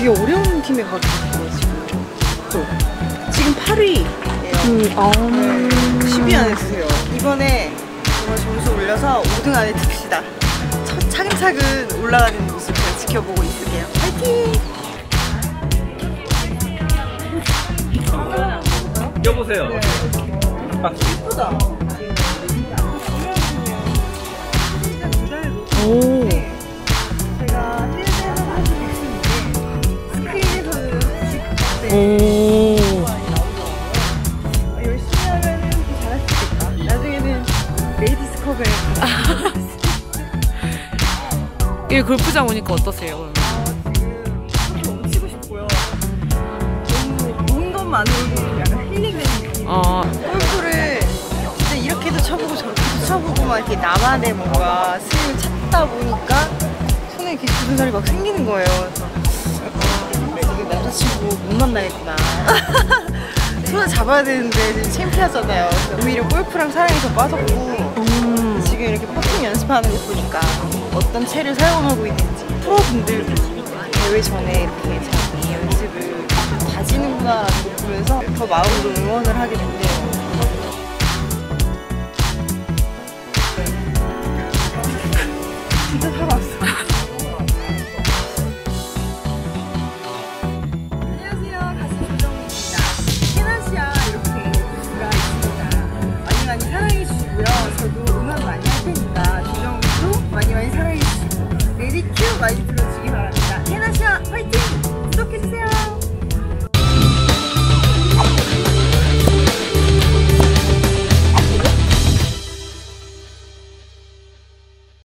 되게 어려운 팀에 가게 됐어요, 지금 8위예요. 10위 안에 드세요. 이번에 정말 점수 올려서 5등 안에 듭시다. 차근차근 올라가는 모습 제가 지켜보고 있을게요. 파이팅! 껴보세요. 네. 예쁘다. 오. 제가 필드에서는 아주 백승인데 스크린에서는 90대 오. 열심히 하면은 더 잘할 수 있겠다. 나중에는 레이디스컵에 이 골프장 오니까 어떠세요? 지금 그렇게 멈추고 싶고요. 너무 본 것만으로도 약간 힐링되는 느낌. 골프를 진짜 이렇게도 쳐보고 저렇게도 쳐보고 막 이렇게 나만의 뭔가 스윙을 찾다 보니까 손에 이렇게 굳은 살이 막 생기는 거예요. 그래서 지금 남자친구 못 만나겠구나. 손을 잡아야 되는데 지금 창피하잖아요. 오히려 골프랑 사랑이 더 빠졌고 지금 이렇게 퍼팅 연습하는 거 보니까 어떤 채를 사용하고 있는지 프로분들도 대회 전에 이렇게 자기 연습을 다지는구나 라는 걸 보면서 더 마음으로 응원을 하게 됐네요.